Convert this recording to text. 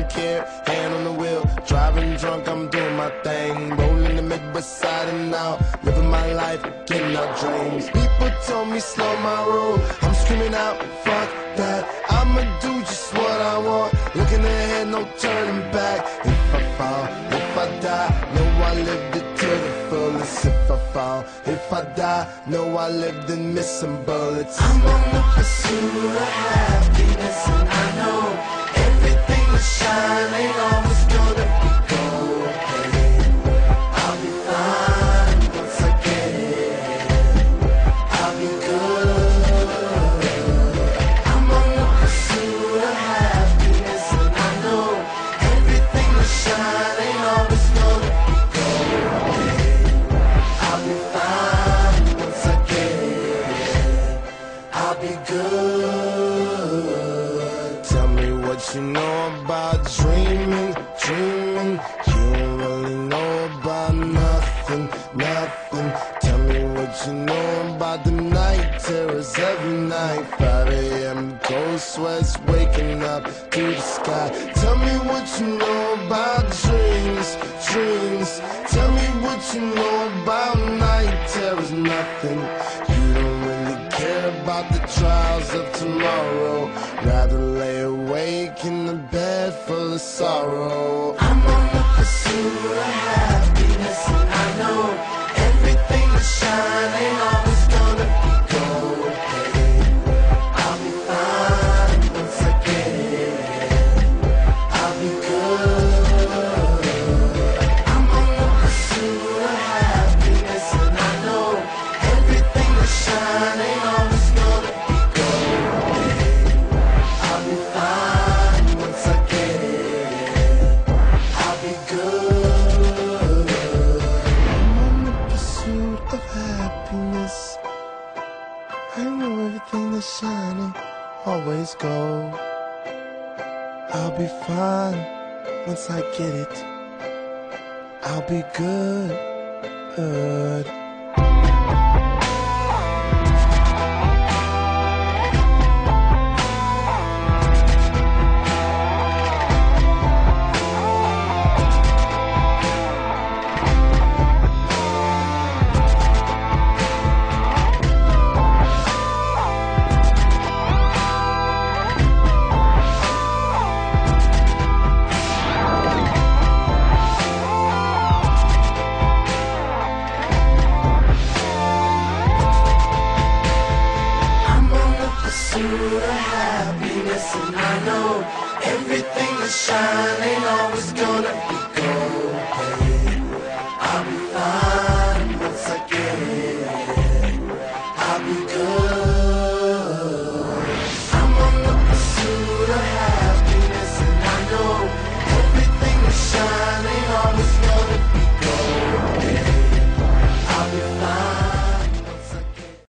care, hand on the wheel, driving drunk, I'm doing my thing, rolling the Midwest side and out, living my life, getting our dreams. People told me slow my roll, I'm screaming out, fuck that, I'ma do just what I want, looking ahead, no turning back. If I fall, if I die, know I lived it to the fullest. If I fall, if I die, know I lived and missed some bullets. I'm on the pursuit of happiness, and I know everything that shine ain't always gonna be gold. Hey, I'll be fine once I get it. I'll be good. I'm on the pursuit of happiness, and I know everything that shine ain't always gonna be gold. Hey, I'll be fine once I get it. I'll be good. Tell me what you know about dreaming, dreaming. You don't really know about nothing, nothing. Tell me what you know about the night terrors every night. 5 a.m. cold sweats waking up to the sky. Tell me what you know about dreams, dreams. Tell me what you know about night terrors, nothing. You don't really care about the trials of tomorrow. Rather lay awake in the bed full of sorrow. I'm on the pursuit of happiness, and I know everything that shine ain't always gonna be gold. Hey, I'll be fine once I get it. I'll be good. I'm on the pursuit of happiness, and I know everything that shine ain't always gonna be gold. Hey, I'll be fine once I get it. I'll be good. I'm on the pursuit of happiness. I know everything that's shining always gold. I'll be fine once I get it. I'll be good, good. Pursuit of happiness, and I know everything that shine ain't always gonna be gold. Hey, I'll be fine once I get it. I'll be good.